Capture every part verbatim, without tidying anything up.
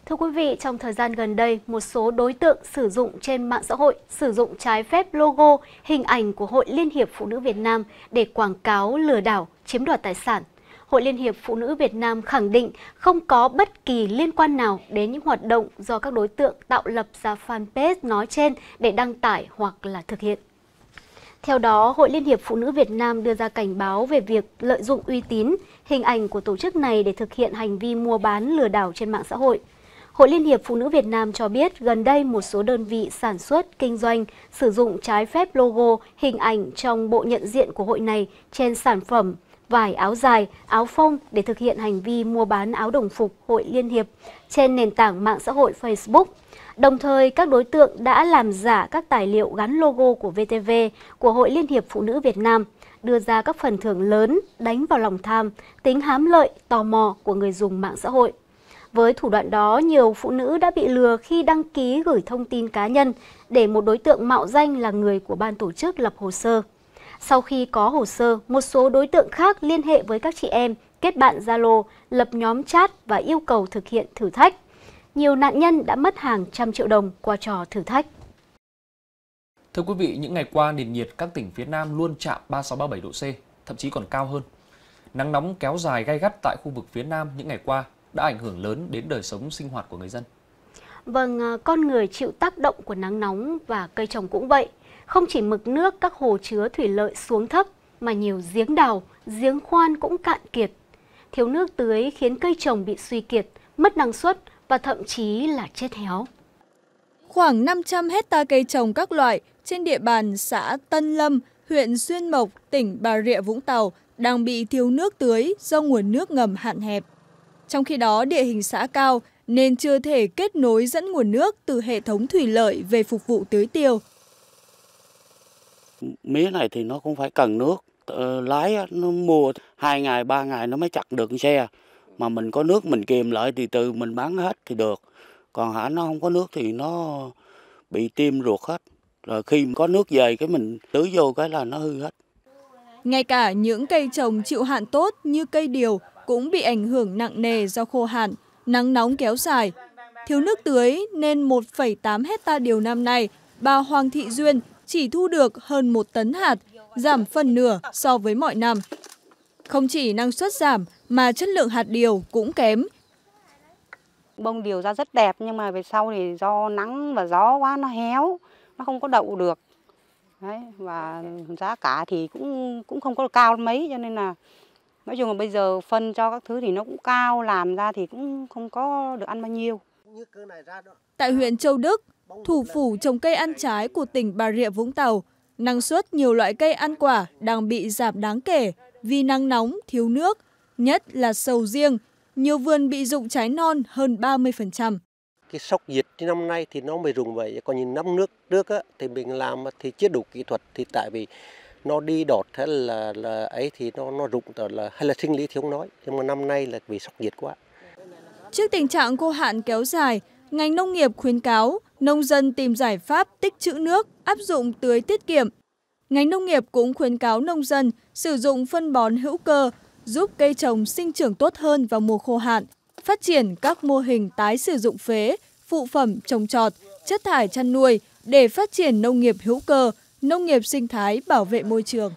Thưa quý vị, trong thời gian gần đây, một số đối tượng sử dụng trên mạng xã hội sử dụng trái phép logo, hình ảnh của Hội Liên hiệp Phụ nữ Việt Nam để quảng cáo lừa đảo, chiếm đoạt tài sản. Hội Liên hiệp Phụ nữ Việt Nam khẳng định không có bất kỳ liên quan nào đến những hoạt động do các đối tượng tạo lập ra fanpage nói trên để đăng tải hoặc là thực hiện. Theo đó, Hội Liên hiệp Phụ nữ Việt Nam đưa ra cảnh báo về việc lợi dụng uy tín, hình ảnh của tổ chức này để thực hiện hành vi mua bán lừa đảo trên mạng xã hội. Hội Liên hiệp Phụ nữ Việt Nam cho biết gần đây một số đơn vị sản xuất, kinh doanh sử dụng trái phép logo, hình ảnh trong bộ nhận diện của hội này trên sản phẩm vải áo dài, áo phông để thực hiện hành vi mua bán áo đồng phục Hội Liên hiệp trên nền tảng mạng xã hội Facebook. Đồng thời, các đối tượng đã làm giả các tài liệu gắn logo của vê tê vê, của Hội Liên hiệp Phụ nữ Việt Nam, đưa ra các phần thưởng lớn đánh vào lòng tham, tính hám lợi, tò mò của người dùng mạng xã hội. Với thủ đoạn đó, nhiều phụ nữ đã bị lừa khi đăng ký gửi thông tin cá nhân để một đối tượng mạo danh là người của ban tổ chức lập hồ sơ. Sau khi có hồ sơ, một số đối tượng khác liên hệ với các chị em, kết bạn Zalo, lập nhóm chat và yêu cầu thực hiện thử thách. Nhiều nạn nhân đã mất hàng trăm triệu đồng qua trò thử thách. Thưa quý vị, những ngày qua nền nhiệt các tỉnh phía Nam luôn chạm ba mươi sáu ba mươi bảy độ C, thậm chí còn cao hơn. Nắng nóng kéo dài gay gắt tại khu vực phía Nam những ngày qua đã ảnh hưởng lớn đến đời sống sinh hoạt của người dân. Vâng, con người chịu tác động của nắng nóng và cây trồng cũng vậy. Không chỉ mực nước các hồ chứa thủy lợi xuống thấp mà nhiều giếng đào, giếng khoan cũng cạn kiệt. Thiếu nước tưới khiến cây trồng bị suy kiệt, mất năng suất và thậm chí là chết héo. Khoảng năm trăm hecta cây trồng các loại trên địa bàn xã Tân Lâm, huyện Xuyên Mộc, tỉnh Bà Rịa Vũng Tàu đang bị thiếu nước tưới do nguồn nước ngầm hạn hẹp. Trong khi đó, địa hình xã cao nên chưa thể kết nối dẫn nguồn nước từ hệ thống thủy lợi về phục vụ tưới tiêu. Mía này thì nó cũng phải cần nước, ờ, lái nó mua hai ngày, ba ngày nó mới chặt được xe. Mà mình có nước mình kìm lại thì từ mình bán hết thì được. Còn hả nó không có nước thì nó bị tim ruột hết. Rồi khi có nước về cái mình tưới vô cái là nó hư hết. Ngay cả những cây trồng chịu hạn tốt như cây điều cũng bị ảnh hưởng nặng nề do khô hạn, nắng nóng kéo dài. Thiếu nước tưới nên một phẩy tám hecta điều năm nay, bà Hoàng Thị Duyên chỉ thu được hơn một tấn hạt, giảm phần nửa so với mọi năm. Không chỉ năng suất giảm mà chất lượng hạt điều cũng kém. Bông điều ra rất đẹp nhưng mà về sau thì do nắng và gió quá nó héo, nó không có đậu được. Đấy, và giá cả thì cũng cũng không có cao mấy cho nên là nói chung là bây giờ phân cho các thứ thì nó cũng cao, làm ra thì cũng không có được ăn bao nhiêu. Tại huyện Châu Đức, thủ phủ trồng cây ăn trái của tỉnh Bà Rịa Vũng Tàu, năng suất nhiều loại cây ăn quả đang bị giảm đáng kể vì nắng nóng, thiếu nước, nhất là sầu riêng, nhiều vườn bị rụng trái non hơn ba mươi phần trăm. Cái sốc dịch năm nay thì nó mới rụng vậy, còn nhìn năm nước trước á, thì mình làm thì chưa đủ kỹ thuật thì tại vì nó đi đọt hay là, là ấy thì nó nó rụng là hay là sinh lý thì không nói, nhưng mà năm nay là vì sốc nhiệt quá. Trước tình trạng khô hạn kéo dài, ngành nông nghiệp khuyến cáo nông dân tìm giải pháp tích trữ nước, áp dụng tưới tiết kiệm. Ngành nông nghiệp cũng khuyến cáo nông dân sử dụng phân bón hữu cơ, giúp cây trồng sinh trưởng tốt hơn vào mùa khô hạn, phát triển các mô hình tái sử dụng phế, phụ phẩm trồng trọt, chất thải chăn nuôi để phát triển nông nghiệp hữu cơ, nông nghiệp sinh thái bảo vệ môi trường.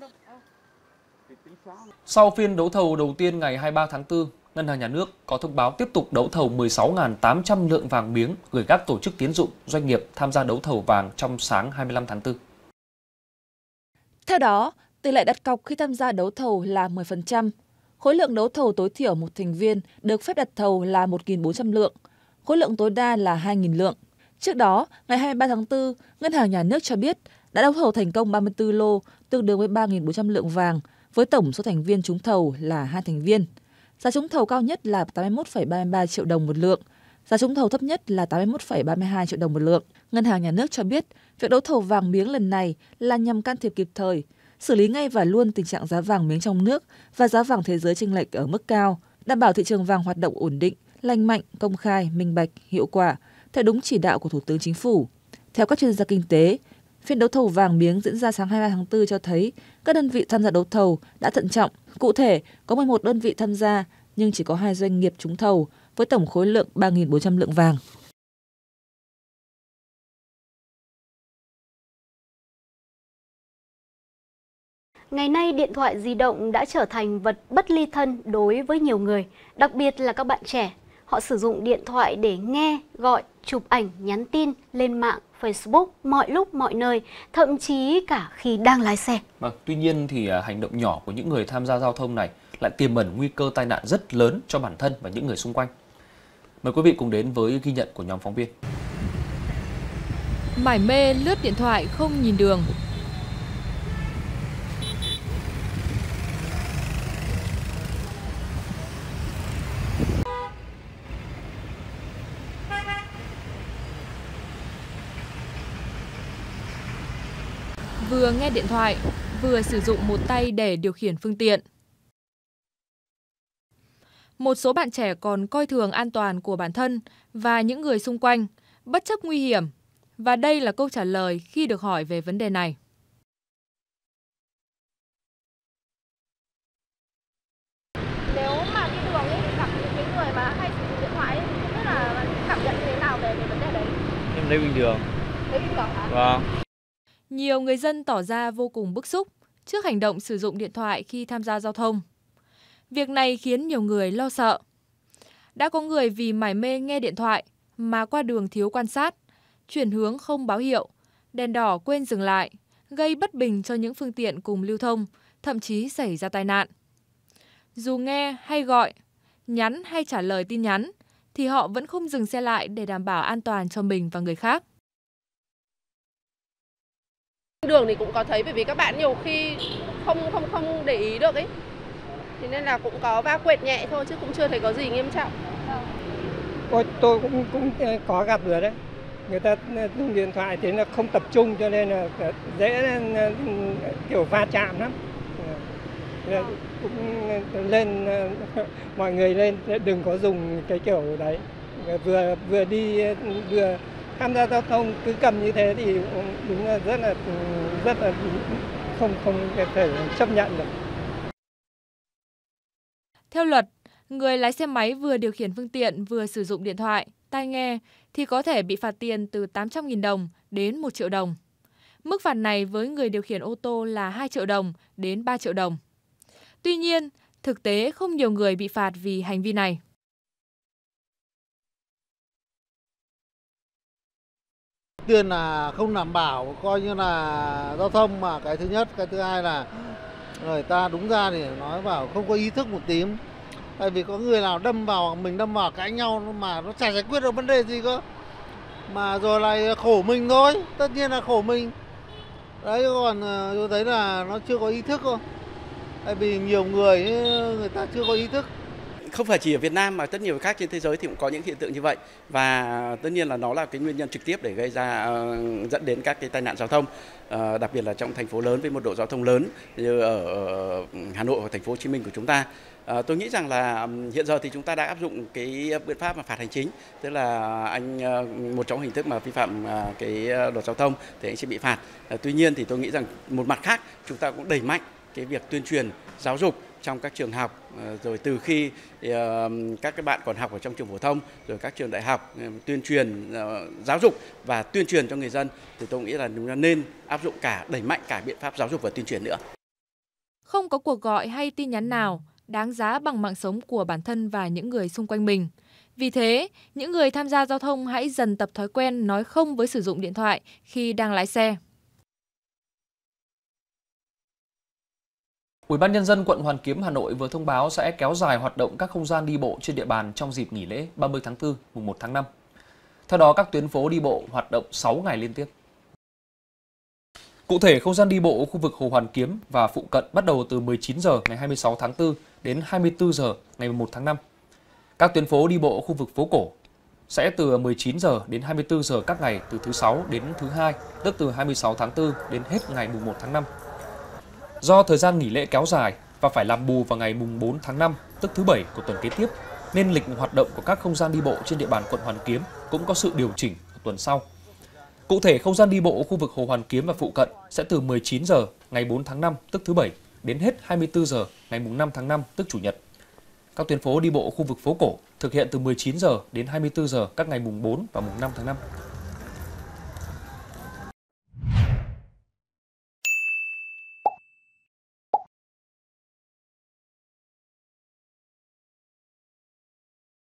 Sau phiên đấu thầu đầu tiên ngày hai mươi ba tháng tư, Ngân hàng Nhà nước có thông báo tiếp tục đấu thầu mười sáu nghìn tám trăm lượng vàng miếng gửi các tổ chức tín dụng, doanh nghiệp tham gia đấu thầu vàng trong sáng hai mươi lăm tháng tư. Theo đó, tỷ lệ đặt cọc khi tham gia đấu thầu là mười phần trăm. Khối lượng đấu thầu tối thiểu một thành viên được phép đặt thầu là một nghìn bốn trăm lượng, khối lượng tối đa là hai nghìn lượng. Trước đó, ngày hai mươi ba tháng tư, Ngân hàng Nhà nước cho biết đã đấu thầu thành công ba mươi tư lô, tương đương với ba nghìn bốn trăm lượng vàng, với tổng số thành viên trúng thầu là hai thành viên. Giá trúng thầu cao nhất là tám mươi mốt phẩy ba mươi ba triệu đồng một lượng, giá trúng thầu thấp nhất là tám mươi mốt phẩy ba mươi hai triệu đồng một lượng. Ngân hàng Nhà nước cho biết, việc đấu thầu vàng miếng lần này là nhằm can thiệp kịp thời, xử lý ngay và luôn tình trạng giá vàng miếng trong nước và giá vàng thế giới chênh lệch ở mức cao, đảm bảo thị trường vàng hoạt động ổn định, lành mạnh, công khai, minh bạch, hiệu quả, theo đúng chỉ đạo của Thủ tướng Chính phủ. Theo các chuyên gia kinh tế, phiên đấu thầu vàng miếng diễn ra sáng hai mươi ba tháng tư cho thấy các đơn vị tham gia đấu thầu đã thận trọng. Cụ thể, có mười một đơn vị tham gia nhưng chỉ có hai doanh nghiệp trúng thầu, với tổng khối lượng ba nghìn bốn trăm lượng vàng. Ngày nay, điện thoại di động đã trở thành vật bất ly thân đối với nhiều người, đặc biệt là các bạn trẻ. Họ sử dụng điện thoại để nghe, gọi, chụp ảnh, nhắn tin lên mạng, Facebook mọi lúc mọi nơi, thậm chí cả khi đang lái xe. Vâng, tuy nhiên thì hành động nhỏ của những người tham gia giao thông này lại tiềm ẩn nguy cơ tai nạn rất lớn cho bản thân và những người xung quanh. Mời quý vị cùng đến với ghi nhận của nhóm phóng viên. Mải mê lướt điện thoại không nhìn đường. Vừa nghe điện thoại, vừa sử dụng một tay để điều khiển phương tiện. Một số bạn trẻ còn coi thường an toàn của bản thân và những người xung quanh, bất chấp nguy hiểm. Và đây là câu trả lời khi được hỏi về vấn đề này. Nếu mà đi đường ấy, gặp những cái người mà hay sử dụng điện thoại ấy, không biết là bạn cảm nhận như thế nào về, về vấn đề đấy? Em thấy bình thường. Thấy bình thường hả? Vâng. Nhiều người dân tỏ ra vô cùng bức xúc trước hành động sử dụng điện thoại khi tham gia giao thông. Việc này khiến nhiều người lo sợ. Đã có người vì mải mê nghe điện thoại mà qua đường thiếu quan sát, chuyển hướng không báo hiệu, đèn đỏ quên dừng lại, gây bất bình cho những phương tiện cùng lưu thông, thậm chí xảy ra tai nạn. Dù nghe hay gọi, nhắn hay trả lời tin nhắn, thì họ vẫn không dừng xe lại để đảm bảo an toàn cho mình và người khác. Đường thì cũng có thấy, bởi vì các bạn nhiều khi không không không để ý được ấy, thế nên là cũng có va quẹt nhẹ thôi chứ cũng chưa thấy có gì nghiêm trọng. Tôi, tôi cũng cũng có gặp rồi đấy, người ta dùng điện thoại thì nó không tập trung cho nên là dễ kiểu va chạm lắm. Cũng lên mọi người lên đừng có dùng cái kiểu đấy, vừa vừa đi vừa tham gia giao thông cứ cầm như thế thì đúng là rất là rất là không không thể chấp nhận được. Theo luật, người lái xe máy vừa điều khiển phương tiện vừa sử dụng điện thoại, tai nghe thì có thể bị phạt tiền từ tám trăm nghìn đồng đến một triệu đồng. Mức phạt này với người điều khiển ô tô là hai triệu đồng đến ba triệu đồng. Tuy nhiên, thực tế không nhiều người bị phạt vì hành vi này. Tiền là không đảm bảo coi như là giao thông, mà cái thứ nhất, cái thứ hai là người ta đúng ra thì nói vào không có ý thức một tím. Tại vì có người nào đâm vào, mình đâm vào cãi nhau mà nó chả giải quyết được vấn đề gì cơ. Mà rồi lại khổ mình thôi, tất nhiên là khổ mình. Đấy, còn tôi thấy là nó chưa có ý thức thôi. Tại vì nhiều người người ta chưa có ý thức. Không phải chỉ ở Việt Nam mà tất nhiều khác trên thế giới thì cũng có những hiện tượng như vậy, và tất nhiên là nó là cái nguyên nhân trực tiếp để gây ra uh, dẫn đến các cái tai nạn giao thông, uh, đặc biệt là trong thành phố lớn với mật độ giao thông lớn như ở Hà Nội và thành phố Hồ Chí Minh của chúng ta. Uh, tôi nghĩ rằng là um, hiện giờ thì chúng ta đã áp dụng cái biện pháp mà phạt hành chính, tức là anh uh, một trong hình thức mà vi phạm uh, cái luật giao thông thì anh sẽ bị phạt. Uh, tuy nhiên thì tôi nghĩ rằng một mặt khác chúng ta cũng đẩy mạnh cái việc tuyên truyền giáo dục trong các trường học, rồi từ khi uh, các cái bạn còn học ở trong trường phổ thông, rồi các trường đại học, uh, tuyên truyền uh, giáo dục và tuyên truyền cho người dân, thì tôi nghĩ là chúng ta nên áp dụng cả, đẩy mạnh cả biện pháp giáo dục và tuyên truyền nữa. Không có cuộc gọi hay tin nhắn nào đáng giá bằng mạng sống của bản thân và những người xung quanh mình. Vì thế, những người tham gia giao thông hãy dần tập thói quen nói không với sử dụng điện thoại khi đang lái xe. Ủy ban Nhân dân quận Hoàn Kiếm, Hà Nội vừa thông báo sẽ kéo dài hoạt động các không gian đi bộ trên địa bàn trong dịp nghỉ lễ ba mươi tháng tư, mùng một tháng năm. Theo đó, các tuyến phố đi bộ hoạt động sáu ngày liên tiếp. Cụ thể, không gian đi bộ khu vực Hồ Hoàn Kiếm và phụ cận bắt đầu từ mười chín giờ ngày hai mươi sáu tháng tư đến hai mươi tư giờ ngày mười một tháng năm. Các tuyến phố đi bộ khu vực phố cổ sẽ từ mười chín giờ đến hai mươi tư giờ các ngày từ thứ Sáu đến thứ Hai, tức từ hai mươi sáu tháng tư đến hết ngày mùng một tháng năm. Do thời gian nghỉ lễ kéo dài và phải làm bù vào ngày mùng bốn tháng năm, tức thứ Bảy của tuần kế tiếp, nên lịch hoạt động của các không gian đi bộ trên địa bàn quận Hoàn Kiếm cũng có sự điều chỉnh ở tuần sau. Cụ thể, không gian đi bộ khu vực Hồ Hoàn Kiếm và phụ cận sẽ từ mười chín giờ ngày bốn tháng năm, tức thứ Bảy, đến hết hai mươi tư giờ ngày mùng năm tháng năm, tức Chủ nhật. Các tuyến phố đi bộ khu vực phố cổ thực hiện từ mười chín giờ đến hai mươi tư giờ các ngày mùng bốn và mùng năm tháng năm.